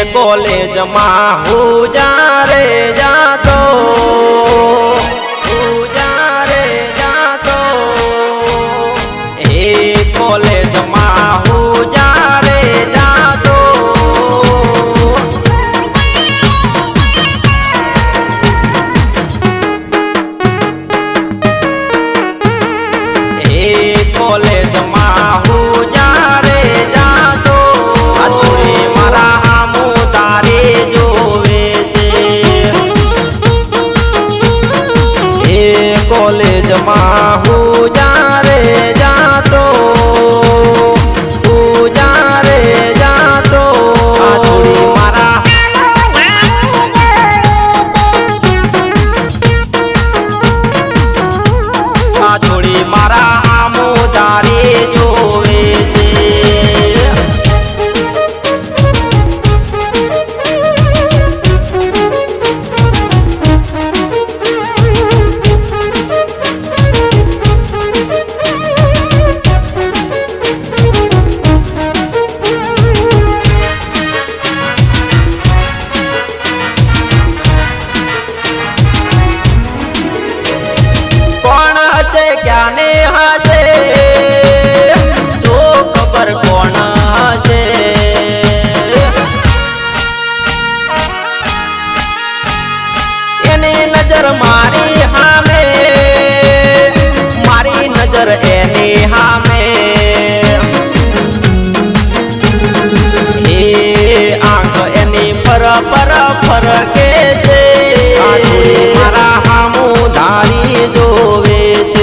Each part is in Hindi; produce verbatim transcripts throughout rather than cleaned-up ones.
कॉलेज में हूँ जा रे जा तो हूँ जा रे जा तो हे कॉलेज में हूँ जा रे जा तो हे कॉलेज में हूँ जा रे जा तो अधूरी मारा हमू तारे जोवे से हे कॉलेज में हूँ जा रे जा तो हूँ जा रे जा तो अधूरी मारा अधूरी मारा हमू तारे जोवे से क्या ने हसे सो खबर कौन हसे एने नजर मारी हामे मारी नजर एने हामे हे आंख एनी पर पर पर के से मारा हमू धारी जोवे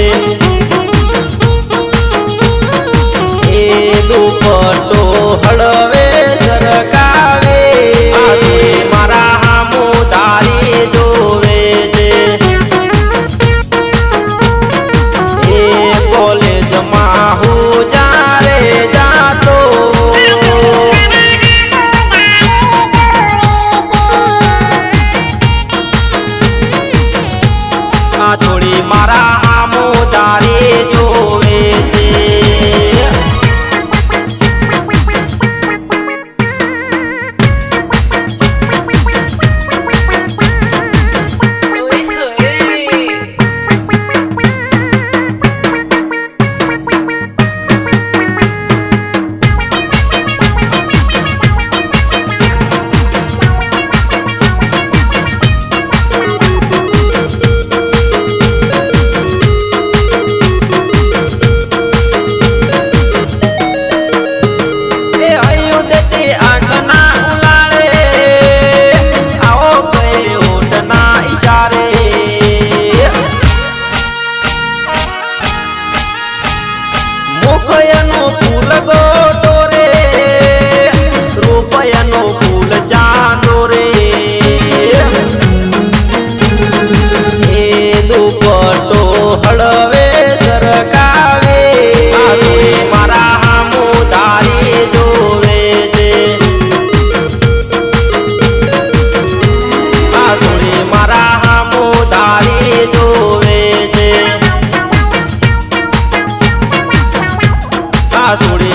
दुपट्टो हड़वे सरकावे आसुरी मारा हमू दारी जोवे जे हे कॉलेज में हूँ जा रे जा तो थोड़ी मारा हमू दारी जोवे से रुपयनो फूल गोटो रे रुपयनो फूल जानो रे ए दुपट्टो हड़वे सरकावे आसुरी मारा हमू दारी जोवे जे आसुरी मारा हमू दारी जोवे जे आसुरी